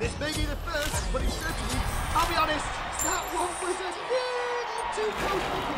This may be the first, but it's certainly, I'll be honest, that one was a little too close for